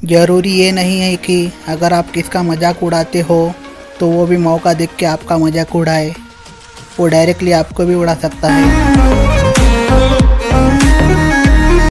ज़रूरी ये नहीं है कि अगर आप किसका मजाक उड़ाते हो तो वो भी मौका देख के आपका मजाक उड़ाए। वो डायरेक्टली आपको भी उड़ा सकता है।